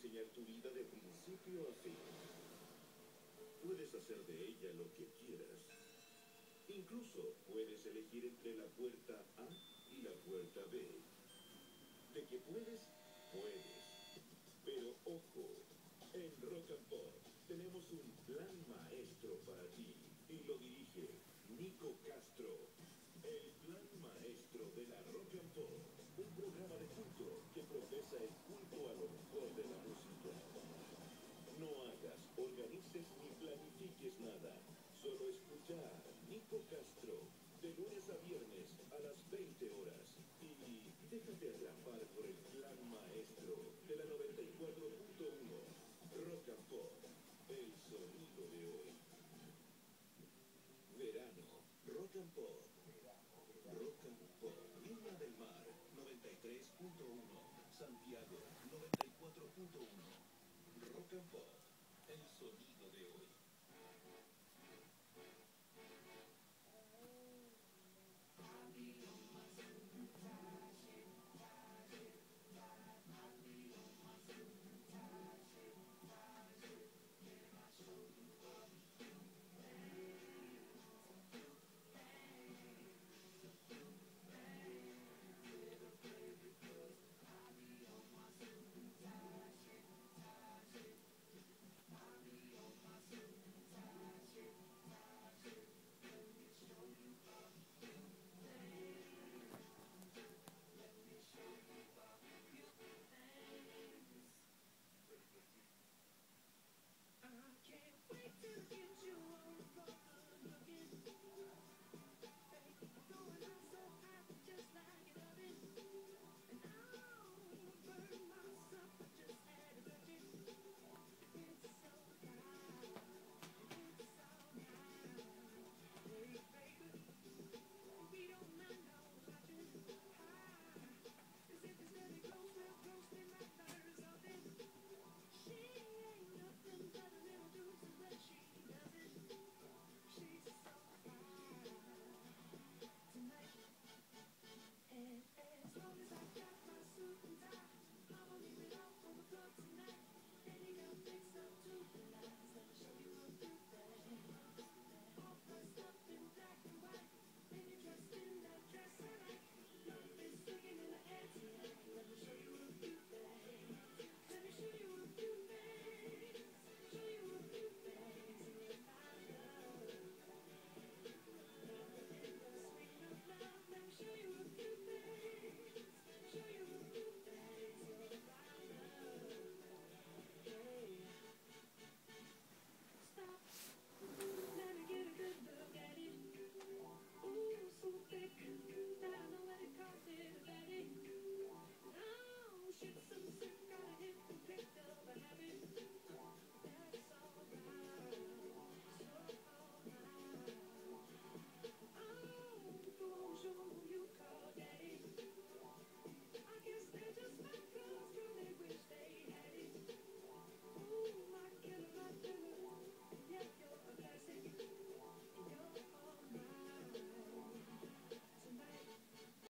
diseñar tu vida de principio a fin. Puedes hacer de ella lo que quieras. Incluso puedes elegir entre la puerta A y la puerta B. De que puedes, puedes. Pero ojo, en Rock and Pop tenemos un plan maestro para ti y lo dirige Nico Castro. El plan maestro de la Rock and Pop, un programa de culto que profesa el culto a lo mejor de la música. No hagas, organices ni planifiques nada. Solo escucha a Nico Castro de lunes a viernes a las 20 horas. Y déjate atrapar por el plan maestro de la 94.1. Rock and Pop, el sonido de hoy. Verano, Rock and Pop. Rock and Pop. Viña del Mar, 93.1. Santiago, 94.1. Rock and Pop, el sonido de hoy.